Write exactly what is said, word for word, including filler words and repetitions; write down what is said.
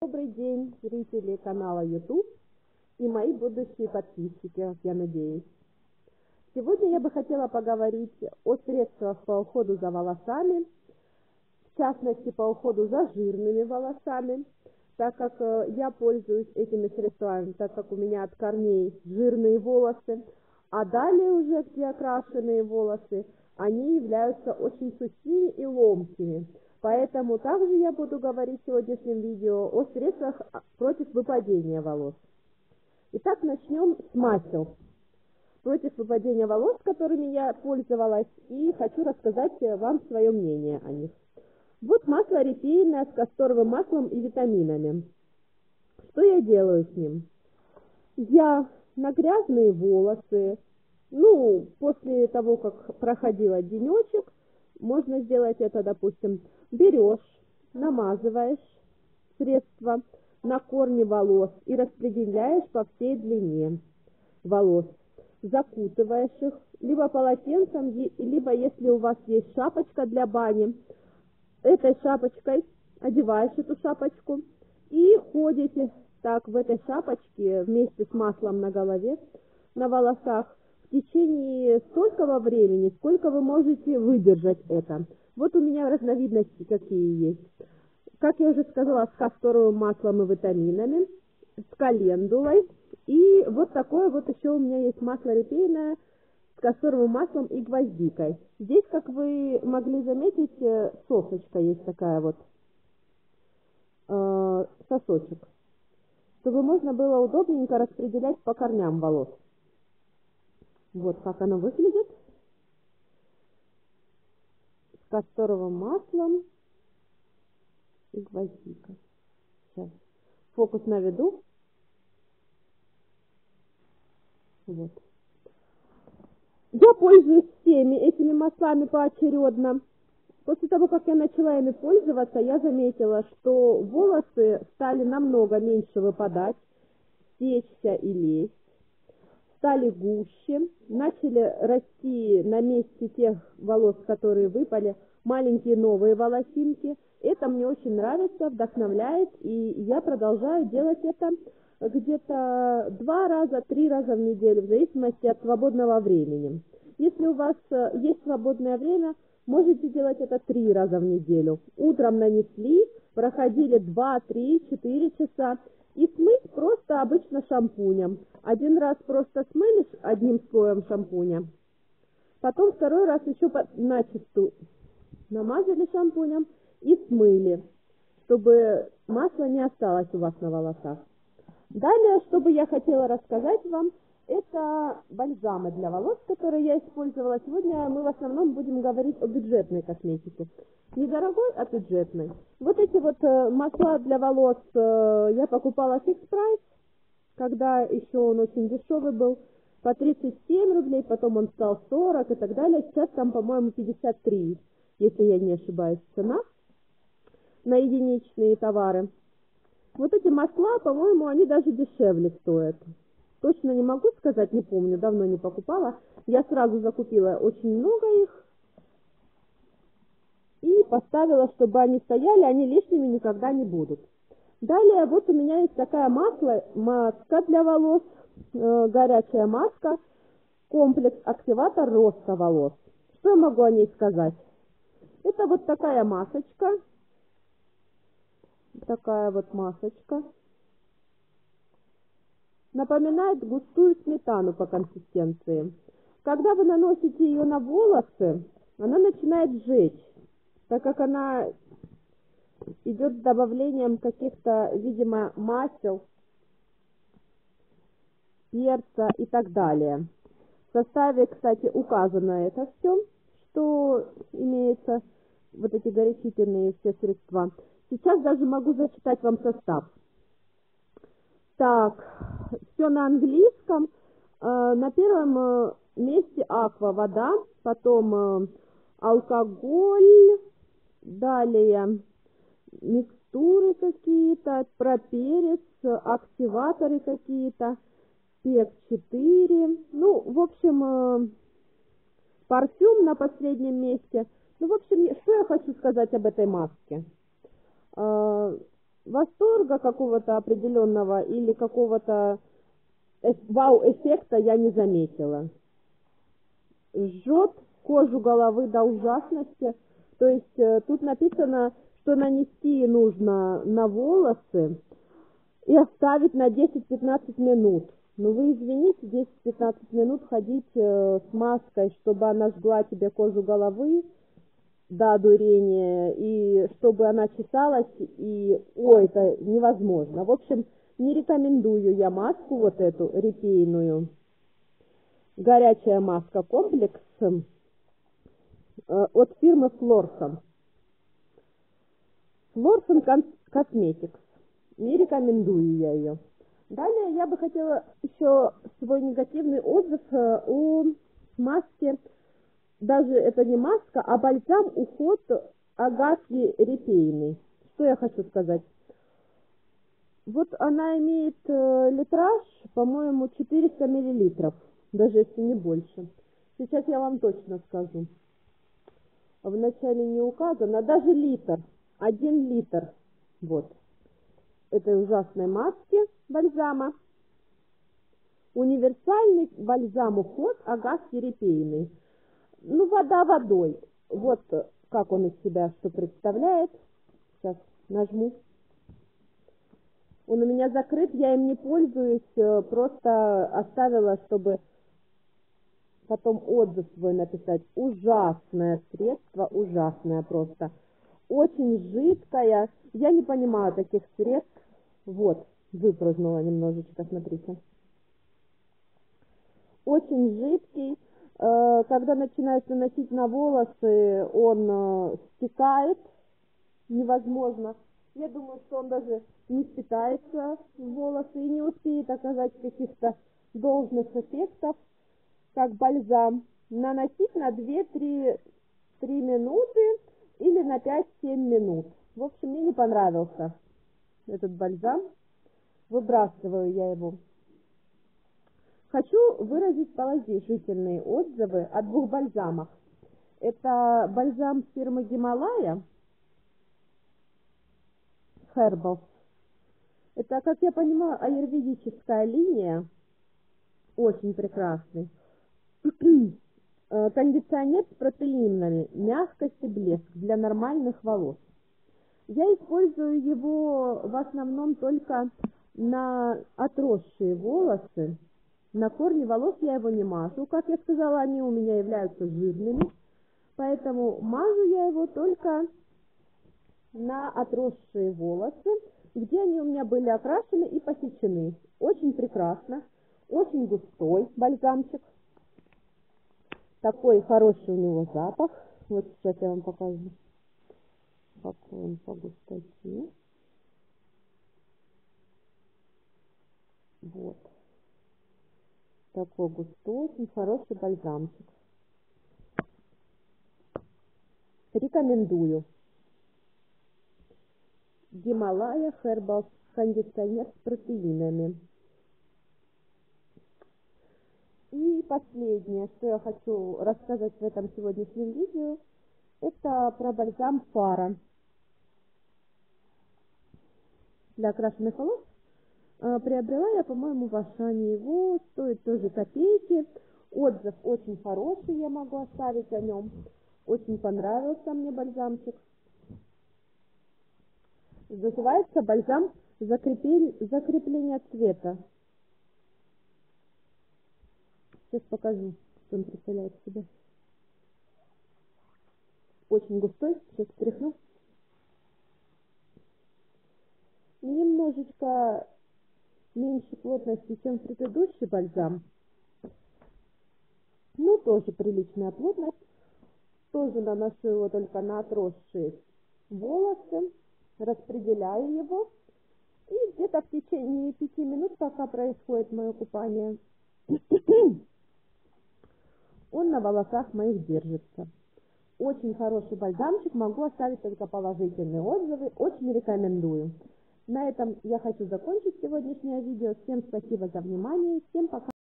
Добрый день, зрители канала YouTube и мои будущие подписчики, как я надеюсь. Сегодня я бы хотела поговорить о средствах по уходу за волосами, в частности по уходу за жирными волосами, так как я пользуюсь этими средствами, так как у меня от корней жирные волосы, а далее уже, где окрашенные волосы, они являются очень сухими и ломкими. Поэтому также я буду говорить в сегодняшнем видео о средствах против выпадения волос. Итак, начнем с масел против выпадения волос, которыми я пользовалась, и хочу рассказать вам свое мнение о них. Вот масло репейное с касторовым маслом и витаминами. Что я делаю с ним? Я на грязные волосы, ну, после того, как проходила денечек, можно сделать это, допустим, берешь, намазываешь средство на корни волос и распределяешь по всей длине волос. Закутываешь их либо полотенцем, либо, если у вас есть шапочка для бани, этой шапочкой одеваешь эту шапочку и ходите так в этой шапочке вместе с маслом на голове, на волосах, в течение столького времени, сколько вы можете выдержать это. Вот у меня разновидности какие есть. Как я уже сказала, с касторовым маслом и витаминами, с календулой. И вот такое вот еще у меня есть масло репейное с касторовым маслом и гвоздикой. Здесь, как вы могли заметить, сосочка есть такая вот, э, сосочек, чтобы можно было удобненько распределять по корням волос. Вот как оно выглядит. С касторовым маслом и гвоздикой. Сейчас. Фокус наведу. Вот. Я пользуюсь всеми этими маслами поочередно. После того, как я начала ими пользоваться, я заметила, что волосы стали намного меньше выпадать, сечься и лезть. Стали гуще, начали расти на месте тех волос, которые выпали, маленькие новые волосинки. Это мне очень нравится, вдохновляет, и я продолжаю делать это где-то два раза, три раза в неделю, в зависимости от свободного времени. Если у вас есть свободное время, можете делать это три раза в неделю. Утром нанесли, проходили два, три, четыре часа. И смыть просто обычно шампунем. Один раз просто смыли одним слоем шампуня. Потом второй раз еще начисту намазали шампунем и смыли, чтобы масло не осталось у вас на волосах. Далее, что бы я хотела рассказать вам, это бальзамы для волос, которые я использовала. Сегодня мы в основном будем говорить о бюджетной косметике. Недорогой, а бюджетной. Вот эти вот э, масла для волос э, я покупала в Fix Price, когда еще он очень дешевый был, по тридцать семь рублей, потом он стал сорок и так далее. Сейчас там, по-моему, пятьдесят три, если я не ошибаюсь, цена на единичные товары. Вот эти масла, по-моему, они даже дешевле стоят. Точно не могу сказать, не помню, давно не покупала. Я сразу закупила очень много их и поставила, чтобы они стояли, они лишними никогда не будут. Далее, вот у меня есть такая масло, маска для волос, э, горячая маска, комплекс активатор роста волос. Что я могу о ней сказать? Это вот такая масочка, такая вот масочка. Напоминает густую сметану по консистенции. Когда вы наносите ее на волосы, она начинает жечь, так как она идет с добавлением каких-то, видимо, масел, перца и так далее. В составе, кстати, указано это все, что имеется, вот эти горячительные все средства. Сейчас даже могу зачитать вам состав. Так, все на английском. На первом месте аква, вода, потом алкоголь, далее микстуры какие-то, проперец, активаторы какие-то, пек четыре, ну, в общем, парфюм на последнем месте. Ну, в общем, что я хочу сказать об этой маске. В восторга какого-то определенного или какого-то вау-эффекта я не заметила. Жжет кожу головы до ужасности. То есть э, тут написано, что нанести нужно на волосы и оставить на десять-пятнадцать минут. Ну вы извините, десять-пятнадцать минут ходить э, с маской, чтобы она жгла тебе кожу головы до одурения, и чтобы она чесалась, и ой, это невозможно. В общем, не рекомендую я маску вот эту репейную. Горячая маска комплекс э, от фирмы Florson. Florson Cosmetics. Не рекомендую я ее. Далее я бы хотела еще свой негативный отзыв о маске. Даже это не маска, а бальзам уход Агафьи репейный. Что я хочу сказать? Вот она имеет э, литраж, по-моему, четыреста миллилитров, даже если не больше. Сейчас я вам точно скажу. Вначале не указано, даже литр, один литр, вот, этой ужасной маски бальзама. Универсальный бальзам уход Агафьи репейный. Ну, вода водой. Вот как он из себя что представляет. Сейчас нажму. Он у меня закрыт, я им не пользуюсь, просто оставила, чтобы потом отзыв свой написать. Ужасное средство, ужасное просто. Очень жидкое. Я не понимаю таких средств. Вот, выпрыгнула немножечко, смотрите. Очень жидкий. Когда начинаешь наносить на волосы, он стекает. Невозможно. Я думаю, что он даже не впитается в волосы и не успеет оказать каких-то должных эффектов, как бальзам. Наносить на две-три минуты или на пять-семь минут. В общем, мне не понравился этот бальзам. Выбрасываю я его. Хочу выразить положительные отзывы о двух бальзамах. Это бальзам фирмы Гималая. Herbal. Это, как я понимаю, аюрведическая линия. Очень прекрасный. Кондиционер с протеинами. Мягкость и блеск для нормальных волос. Я использую его в основном только на отросшие волосы. На корни волос я его не мажу. Как я сказала, они у меня являются жирными. Поэтому мажу я его только на отросшие волосы, где они у меня были окрашены и посечены. Очень прекрасно. Очень густой бальзамчик. Такой хороший у него запах. Вот сейчас я вам покажу, какой он по густоте. Вот. Такой густой, очень хороший бальзамчик. Рекомендую. Гималая Herbal кондиционер с протеинами. И последнее, что я хочу рассказать в этом сегодняшнем видео, это про бальзам Фара для окрашенных волос. Приобрела я, по-моему, в Ашане его, стоит тоже копейки. Отзыв очень хороший, я могу оставить о нем. Очень понравился мне бальзамчик. Называется бальзам закрепление, закрепление цвета. Сейчас покажу, что он представляет в себя. Очень густой, сейчас стряхну. Немножечко меньше плотности, чем предыдущий бальзам. Ну, тоже приличная плотность. Тоже наношу его только на отросшие волосы. Распределяю его. И где-то в течение пяти минут, пока происходит мое купание, он на волосах моих держится. Очень хороший бальзамчик. Могу оставить только положительные отзывы. Очень рекомендую. На этом я хочу закончить сегодняшнее видео. Всем спасибо за внимание. Всем пока.